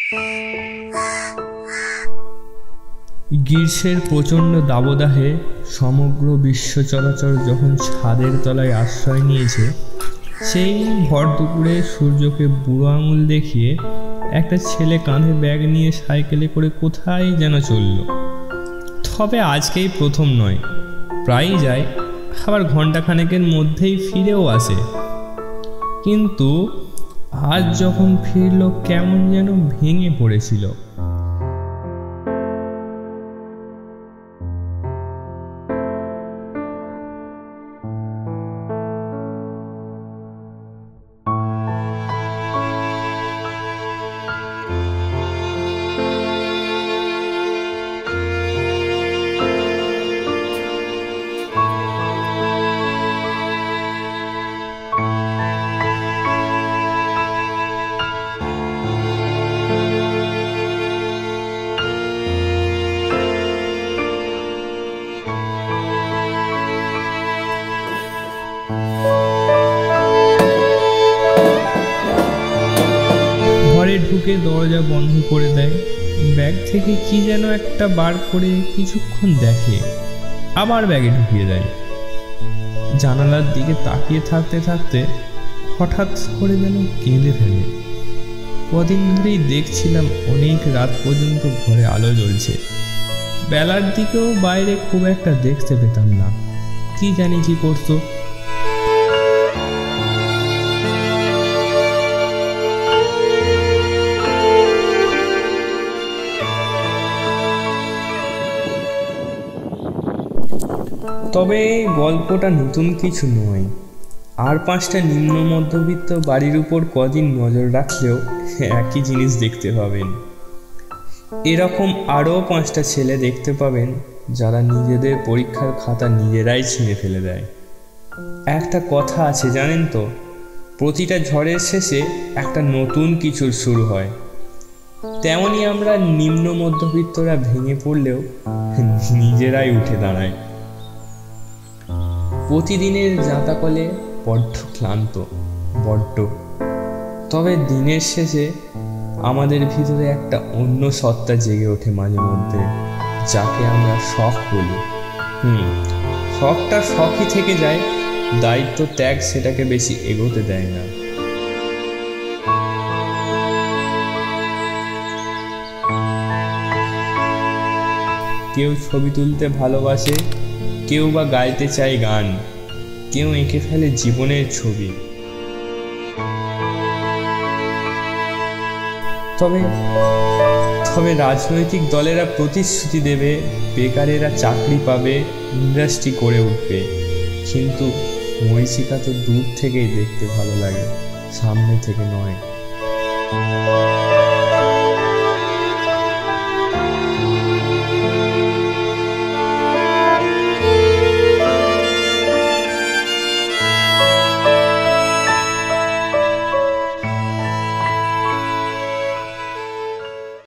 গ্রীষ্মের প্রচণ্ড দাবদাহে সমগ্র বিশ্ব চরাচর যখন ছাদের তলায় আশ্রয় নিয়েছে, সেই ভর দুপুরে সূর্যকে বুড়ো আঙুল দেখিয়ে একটা ছেলে কাঁধে ব্যাগ নিয়ে সাইকেলে করে কোথায় যেন চলল। তবে আজকেই প্রথম নয়, প্রায়ই যায়, আবার ঘণ্টাখানেকের মধ্যেই ফিরেও আসে। কিন্তু আজ যখন ফিরল কেমন যেন ভেঙে পড়েছিল। ঘরে ঢুকে দরজা বন্ধ করে দেয়, ব্যাগ থেকে কি যেন একটা বার করে কিছুক্ষণ দেখে, আবার ব্যাগে ঢুকিয়ে দেয়। জানালার দিকে তাকিয়ে থাকতে থাকতে হঠাৎ করে যেন কেঁদে ফেলে। কদিন ধরেই দেখছিলাম অনেক রাত পর্যন্ত ঘরে আলো জ্বলছে, বেলার দিকেও বাইরে খুব একটা দেখতে পেতাম না। কি জানি কি করতো। তবে গল্পটা নতুন কিছু নয়। আর 5টা নিম্ন মধ্যবিত্ত বাড়ির উপর কদিন নজর রাখলেও একই জিনিস দেখতে পাবেন। এরকম আরও 5টা ছেলে দেখতে পাবেন যারা নিজেদের পরীক্ষার খাতা নিজেরাই ছিঁড়ে ফেলে দেয়। একটা কথা আছে জানেন তো, প্রতিটা ঝড়ের শেষে একটা নতুন কিছুর শুরু হয়। তেমনি আমরা নিম্ন মধ্যবিত্তরা ভেঙে পড়লেও নিজেরাই উঠে দাঁড়ায়। প্রতিদিনের যাতাকলে বড্ড ক্লান্ত, তবে দিনের শেষে আমাদের ভিতরে একটা অন্য সত্তা জেগে ওঠে মাঝে মধ্যে, যাকে আমরা শখ বলি। শখটা শখই থেকে যায়, দায়িত্ব ত্যাগ সেটাকে বেশি এগোতে দেয় না। কেউ ছবি তুলতে ভালোবাসে, কেউ বা গাইতে চায় গান, কেউ এঁকে ফেলে জীবনের ছবি। তবে রাজনৈতিক দলেরা প্রতিশ্রুতি দেবে, বেকারেরা চাকরি পাবে, ইন্ডাস্ট্রি করে উঠবে, কিন্তু মরীচিকা তো দূর থেকেই দেখতে ভালো লাগে, সামনে থেকে নয়।